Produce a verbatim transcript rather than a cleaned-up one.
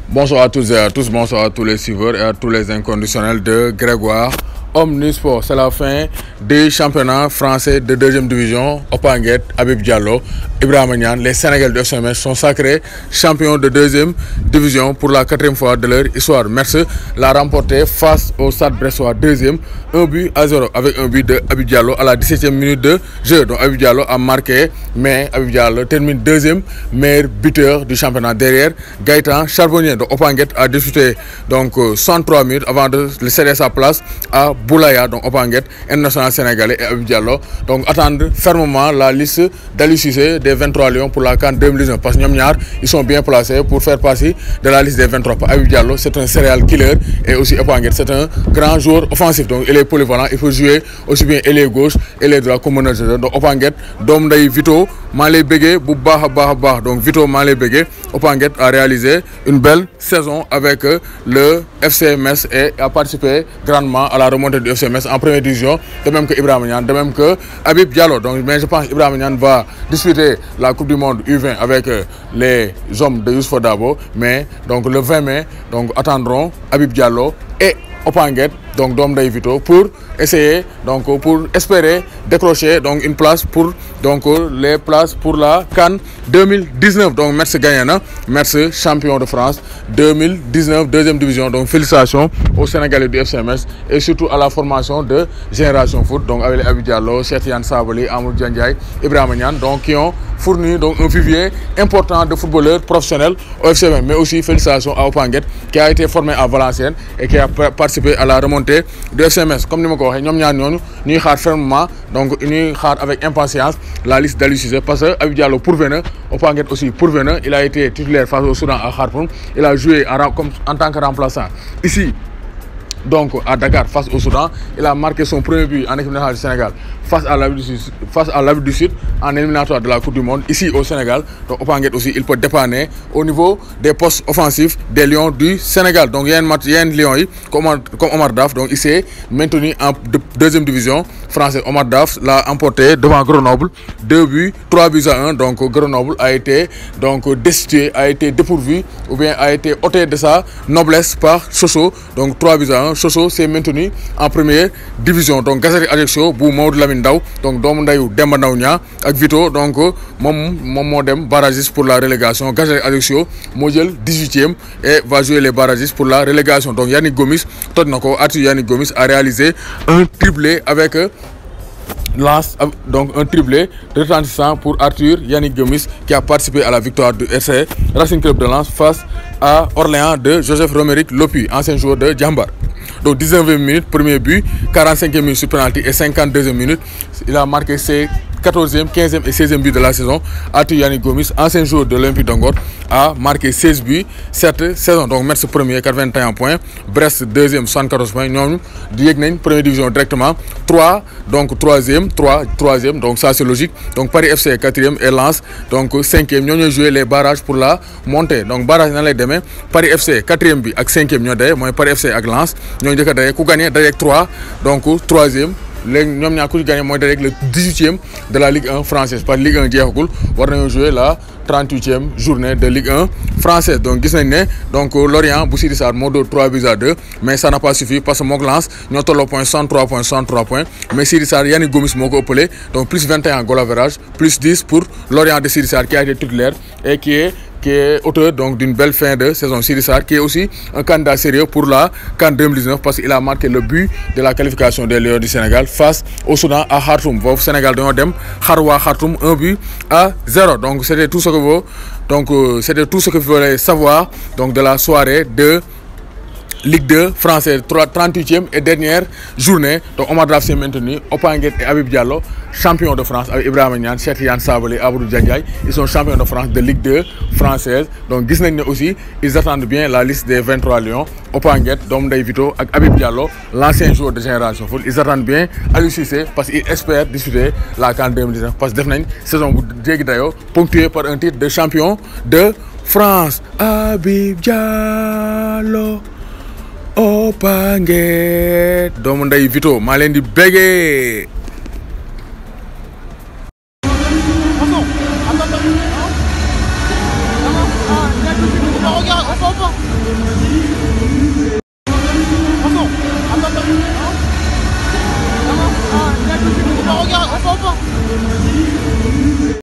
Bonsoir à tous et à tous, bonsoir à tous les suiveurs et à tous les inconditionnels de Grégoire Omnisport. C'est la fin des championnats français de deuxième division. Opanguet, Habib Diallo, Ibrahima Niane, les Sénégalais de F C M S sont sacrés champions de deuxième division pour la quatrième fois de leur histoire. Metz l'a remporté face au Stade Bressois deuxième, un but à zéro avec un but de Habib Diallo à la dix-septième minute de jeu. Donc Habib Diallo a marqué, mais Habib Diallo termine deuxième meilleur buteur du championnat derrière Gaëtan Charbonnier. Donc Opanguet a disputé donc soixante-trois minutes avant de céder sa place à Boulaya, donc Opanguet, international sénégalais, et Habib Diallo. Donc attendre fermement la liste d'Aliou Cissé des vingt-trois Lions pour la CAN deux mille dix-neuf parce que ñoom ils sont bien placés pour faire partie de la liste des vingt-trois. Habib Diallo, c'est un serial killer et aussi Opanguet, c'est un grand joueur offensif. Donc il est polyvalent, il peut jouer aussi bien ailier gauche, ailier droit comme meneur. Donc Opanguet, Dom Day Vito, Malé Bégué, Bouba Bah Bah. Donc Vito Malé Bégué, Opanguet a réalisé une belle saison avec le F C M S et a participé grandement à la remontée du F C M S en première division, de même que Ibrahima Niane, de même que Habib Diallo. Donc, mais je pense qu'Ibrahima Niane va disputer la Coupe du Monde U vingt avec les hommes de Youssoupha Dabo, mais donc le vingt mai, donc attendrons Habib Diallo et Opanguet, donc Dom Day Vito, pour essayer, donc pour espérer décrocher donc une place pour donc les places pour la CAN deux mille dix-neuf. Donc Metz gagnant, Metz champion de France deux mille dix-neuf deuxième division. Donc félicitations aux Sénégalais du F C M S et surtout à la formation de Génération Foot, donc avec Habib Diallo, Cheikh Tidiane Sabaly, Amadou Diandiaye, Ibrahima Niane, donc qui ont fourni donc un vivier important de footballeurs professionnels au F C M S. Mais aussi félicitations à Opanguet qui a été formé à Valenciennes et qui a participé à la remontée du F C M S. Comme nous l'avons dit, nous avons ñuy xaar fermement, donc ñuy xaar avec impatience la liste d'Aliou Cissé parce que Habib Diallo pourvenu, Opanguet aussi pourvenu, il a été titulaire face au Soudan à Khartoum, il a joué en, comme, en tant que remplaçant ici. Donc à Dakar face au Soudan, il a marqué son premier but en équipe nationale du Sénégal face à l'Afrique du Sud, face à l'Afrique du Sud en éliminatoire de la Coupe du Monde ici au Sénégal. Donc Opanguet aussi, il peut dépanner au niveau des postes offensifs des Lions du Sénégal. Donc il y a un Lion comme, comme Omar Daf, donc il s'est maintenu en deuxième division française. Omar Daf l'a emporté devant Grenoble, deux buts, trois buts à un. Donc Grenoble a été donc destitué, a été dépourvu ou bien a été ôté de sa noblesse par Sochaux. Donc trois buts à un. Sochaux s'est maintenu en première division. Donc Gazette Ajaccio bu Maodo Lamine Ndaw, donc doomu ndayu Demba Ndaw Nia ak Vito, donc moom moom moo dem barragiste pour la relégation. Gazette Ajaccio moo jël dix-huitième et va jouer les barragistes pour la relégation. Donc Yannick Gomis toj na ko, Arthur Yannick Gomis a réalisé un triplé avec Lance, donc un triplé retentissant pour Arthur Yannick Gomis qui a participé à la victoire du R C Racing Club de Lens face à Orléans de Joseph Romerick Lopi, ancien joueur de Djambar. Donc dix-neuvième minute, premier but, quarante-cinquième minute sur penalty et cinquante-deuxième minute, il a marqué ses quatorzième, quinzième et seizième but de la saison. Arthur Yannick Gomis, ancien joueur de l'Olympique de Ngor, a marqué seize buts cette saison. Donc Metz premier, quatre-vingt-un points, Brest deuxième, soixante-quatorze points. Nous avons première division directement, trois, donc troisième, trois, troisième, donc ça c'est logique. Donc Paris F C quatrième et Lens, donc cinquième. Nous avons joué les barrages pour la montée. Donc barrage dans les demain, Paris F C quatrième but avec cinquième, nous avons Paris F C avec Lens. Nous avons gagné direct trois, donc troisième. Nous avons gagné le dix-huitième de la Ligue un française. Par Ligue un, nous avons joué la trente-huitième journée de Ligue un française. Donc, donc Lorient, Boussy Dissar, Modo trois buts à deux. Mais ça n'a pas suffi parce que Moglans, nous avons le point soixante-trois points, soixante-trois points. Mais Sirissar, Yannick Gomis, Mogo Opelé. Donc, plus vingt et un goal average, plus dix pour Lorient de Sirissar qui a été titulaire et qui est qui est auteur donc d'une belle fin de saison. Sirissar qui est aussi un candidat sérieux pour la CAN deux mille dix-neuf parce qu'il a marqué le but de la qualification des Lions du Sénégal face au Soudan à Khartoum. Au Sénégal, nous avons Kharwa Khartoum un but à zéro. Donc c'était tout ce que vous donc euh, c'était tout ce que vous voulez savoir donc de la soirée de Ligue deux française, trente-huitième et dernière journée. Donc Omar Daf s'est maintenu, Opanguet et Habib Diallo, champions de France avec Ibrahima Niane, Cheikh Tidiane Sabaly, Amadou Diandiaye. Ils sont champions de France de Ligue deux française. Donc Disney aussi, ils attendent bien la liste des vingt-trois Lions. Opanguet, Dom Ndeye Vito avec Habib Diallo, l'ancien joueur de Génération Foot. Ils attendent bien Aliou Cissé parce qu'ils espèrent disputer la CAN deux mille dix-neuf. Parce que Defnañ saison d'ailleurs ponctuée par un titre de champion de France. Habib Diallo. Opanguet doomu ndey Vito maa leen di béggee Regarde Attends, attends.